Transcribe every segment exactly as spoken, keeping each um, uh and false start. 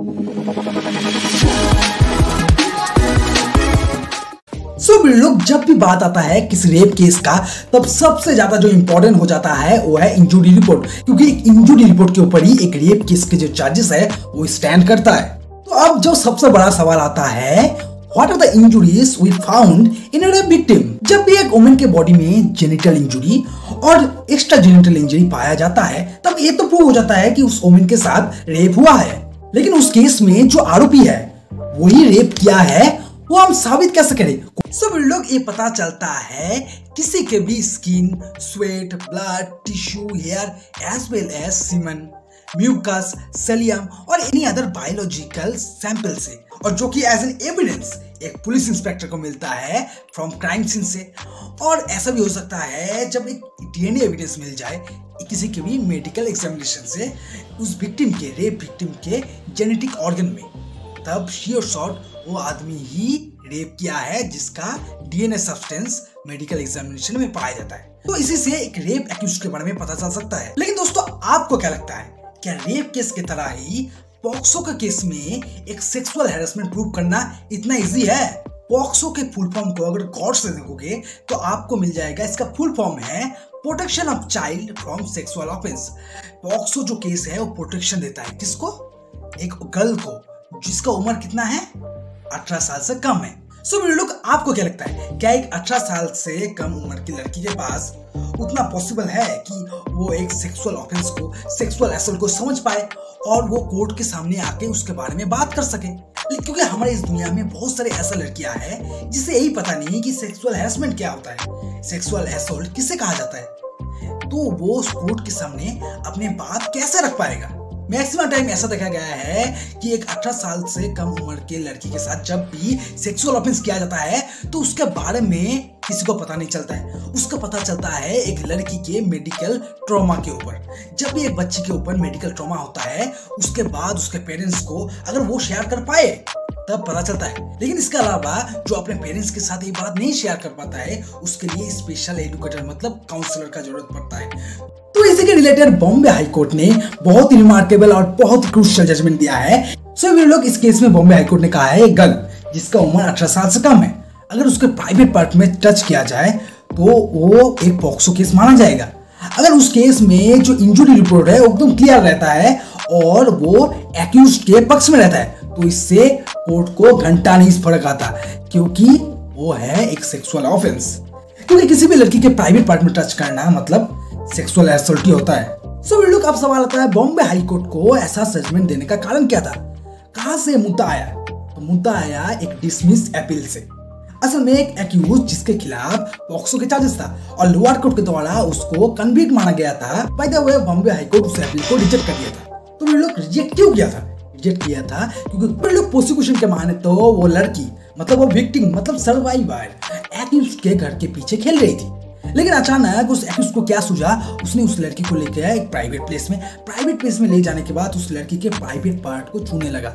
सो so, लोग जब भी बात आता है किसी रेप केस का, तब सबसे ज्यादा जो इंपॉर्टेंट हो जाता है वो है इंजुरी रिपोर्ट, क्योंकि एक इंजुरी रिपोर्ट के ऊपर ही एक रेप केस के जो चार्जेस है वो स्टैंड करता है। तो अब जो सबसे बड़ा सवाल आता है, what are the injuries we found in a rape victim. जब भी एक वुमेन के बॉडी में जेनिटल इंजुरी और एक्स्ट्रा जेनिटल इंजुरी पाया जाता है, तब ये तो प्रूव हो जाता है कि उस वुमेन के साथ रेप हुआ है। लेकिन उस केस में जो आरोपी है वही रेप किया है, वो हम साबित कैसे करें? सब लोग ये पता चलता है किसी के भी skin, sweat, blood, tissue, hair as well as semen, mucus, saliva और एनी अदर बायोलॉजिकल सैंपल से, और जो कि एज एन एविडेंस एक पुलिस इंस्पेक्टर को मिलता है फ्रॉम क्राइम सीन से। और ऐसा भी हो सकता है जब एक डीएनए एविडेंस मिल जाए किसी के भी मेडिकल एग्जामिनेशन से उस विक्टिम के, रेप विक्टिम के जेनेटिक ऑर्गन में, तब श्योर शॉट वो आदमी ही रेप किया है जिसका डीएनए सब्सटेंस मेडिकल एग्जामिनेशन में पाया जाता है। तो इसी से एक रेप एक्यूज्ड के बारे में पता चल सकता है। लेकिन दोस्तों, आपको क्या लगता है, क्या रेप केस की तरह ही पॉक्सो के केस में एक सेक्सुअल हैरेसमेंट प्रूव करना इतना इजी है? पॉक्सो के फुल फॉर्म को अगर गौर से देखोगे तो आपको मिल जाएगा, इसका फुल फॉर्म है protection of child from sexual offence. POCSO जो केस है वो प्रोटेक्शन देता है किसको? एक गर्ल को जिसका उम्र कितना है, अठारह साल से कम है। सो so, लोग आपको क्या लगता है, क्या एक अठारह साल से कम उम्र की लड़की के पास उतना पॉसिबल है कि वो एक सेक्सुअल ऑफेंस को, सेक्सुअल असल्ट को समझ पाए और वो कोर्ट के सामने आके उसके बारे में बात कर सके? क्योंकि हमारे इस दुनिया में बहुत सारे ऐसा लड़कियां हैं जिसे यही पता नहीं कि सेक्सुअल हैरेसमेंट क्या होता है, सेक्सुअल असल्ट किसे कहा जाता है। तो वो कोर्ट के सामने अपनी बात कैसे रख पाएगा? मैक्सिमम टाइम ऐसा देखा गया है कि एक अठारह साल से कम उम्र के लड़की के साथ जब भी सेक्सुअल ऑफेंस किया जाता है तो उसके बारे में किसी को पता नहीं चलता है। उसका पता चलता है एक लड़की के मेडिकल ट्रॉमा के ऊपर। जब भी एक बच्ची के ऊपर मेडिकल ट्रॉमा होता है, उसके बाद उसके पेरेंट्स को अगर वो शेयर कर पाए तब पता चलता है। लेकिन इसके अलावा जो अपने पेरेंट्स के साथ ये बात नहीं शेयर कर पाता है, उसके लिए स्पेशल एजुकेटर मतलब काउंसलर का जरूरत पड़ता है। तो इसी के रिलेटेड बॉम्बे हाई कोर्ट ने बहुत ही रिमार्केबल और बहुत ही क्रूशियल जजमेंट दिया है। सो वे लोग इस केस में बॉम्बे हाई कोर्ट ने कहा है, एक गर्ल जिसका उम्र अठारह साल से कम है, अगर उसके प्राइवेट पार्ट में टच किया जाए तो वो एक पॉक्सो केस माना जाएगा। अगर उस केस में जो इंजुरी रिपोर्ट है एकदम क्लियर रहता है और वो एक्यूज्ड के पक्ष में रहता है, तो इससे कोर्ट को घंटा नहीं फर्क आता, क्योंकि वो है एक सेक्सुअल ऑफेंस। क्योंकि किसी भी लड़की के प्राइवेट पार्ट में टच करना मतलब सेक्सुअल असल्ट ही होता है। सो लोग अब सवाल आता है, बॉम्बे हाई कोर्ट को ऐसा जजमेंट देने का कारण क्या था? कहां से मुद्दा आया? तो मुद्दा आया एक डिसमिस अपील से। असल में एक एक्यूज जिसके खिलाफ पॉक्सो के चार्जेस था और लोअर कोर्ट के द्वारा उसको कन्विक्ट माना गया था। By the way Bombay high court उस अपील को रिजेक्ट कर दिया था। तो वे लोग रिजेक्ट क्यों किया था? रिजेक्ट किया था क्योंकि वे लोग प्रोसिक्यूशन के माने तो वो लड़की मतलब वो विक्टिम मतलब सर्वाइवर एक्यूज के घर के पीछे खेल रही थी। लेकिन अचानक उस एक्यूज को क्या सूझा, उसने उस लड़की को लेकर एक प्राइवेट प्लेस में प्राइवेट प्लेस में ले जाने के बाद उस लड़की के प्राइवेट पार्ट को छूने लगा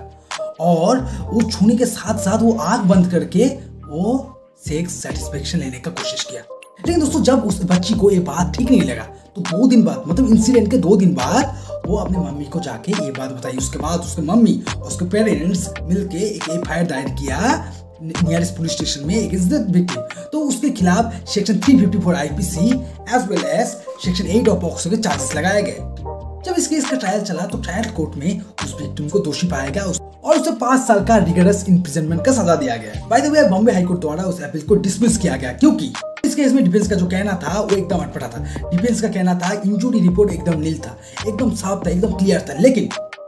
और वो छूने के साथ साथ वो आंख बंद करके वो सेक्स सेटिस्फेक्शन लेने का कोशिश किया। लेकिन दोस्तों, जब उस बच्ची को ये बात ठीक नहीं लगा तो दो दिन बाद मतलब इंसिडेंट के दो दिन बाद वो अपने मम्मी को जाके ये बात बताई। उसके बाद उसके मम्मी और उसके पेरेंट्स मिलके एक एफ आई आर दायर किया नियरेस्ट पुलिस स्टेशन में अगेंस्ट द विक्टिम। तो उसके खिलाफ सेक्शन तीन सौ चौवन IPC as well as section आठ ऑफ पॉक्सो के चार्जेस लगाए गए। जब इस केस का ट्रायल चला तो ट्रायल कोर्ट में उस विक्टिम को दोषी पाया गया और उसे पांच साल का रिगरस इम्प्रिजनमेंट का सजा दिया गया। By the way Bombay high court द्वारा उस अपील को डिसमिस किया गया, क्योंकि इस केस में डिफेंस का जो कहना था वो एकदम अटपटा था। डिफेंस का कहना था इंजुरी रिपोर्ट एकदम नील था, एकदम साफ था, एकदम क्लियर था। लेकिन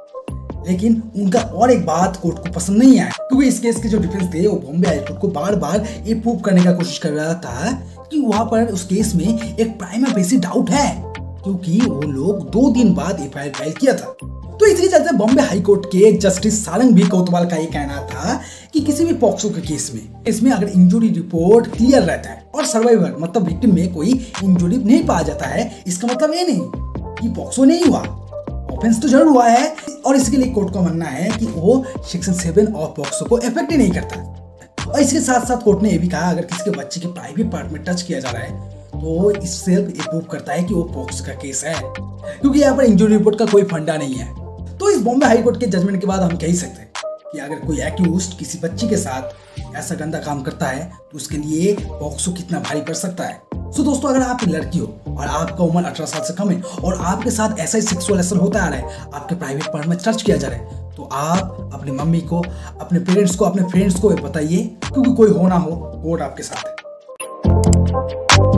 लेकिन उनका और एक बात कोर्ट को पसंद नहीं आया, क्योंकि इस केस के जो डिफेंस थे वो बॉम्बे हाई कोर्ट को बार बार ये प्रूव करने का कोशिश कर रहा था कि वहां पर उस केस में एक प्राइमा फेसी डाउट है, क्योंकि वो लोग दो दिन बाद एफ आई आर फाइल किया था। तो इसी के चलते बॉम्बे हाई कोर्ट के जस्टिस सारंग बी कोतवाल का ये कहना था कि किसी भी पॉक्सो के केस में इसमें अगर इंजुरी रिपोर्ट क्लियर रहता है और सर्वाइवर मतलब विक्टिम में कोई इंजुरी नहीं पाया जाता है, इसका मतलब ये नहीं कि पॉक्सो नहीं हुआ, ऑफेंस तो जरूर हुआ है। और इसके लिए कोर्ट का मानना है कि वो सेक्शन सेवन ऑफ पॉक्सो को इफेक्ट ही नहीं करता। और इसके साथ साथ कोर्ट ने ये भी कहा अगर किसी के बच्चे के प्राइवेट पार्ट में टच किया जा रहा है तो इससे प्रूव करता है कि वो पॉक्सो का केस है, क्योंकि यहाँ पर इंजुरी रिपोर्ट का कोई फंडा नहीं है। तो इस बॉम्बे हाई कोर्ट के जजमेंट के बाद हम कह ही सकते हैं कि अगर कोई एक्यूज्ड किसी बच्ची के साथ ऐसा गंदा काम करता है तो उसके लिए पॉक्सो कितना भारी पड़ सकता है। सो so, दोस्तों, अगर आप लड़की हो और आपका उम्र अठारह साल से कम है और आपके साथ ऐसा ही सेक्सुअल असर होता आ रहा है, आपके प्राइवेट पार्ट में सर्च किया जा रहा है, तो आप अपनी मम्मी को, अपने पेरेंट्स को, अपने फ्रेंड्स को बताइए, क्योंकि कोई हो ना हो कोर्ट आपके साथ है।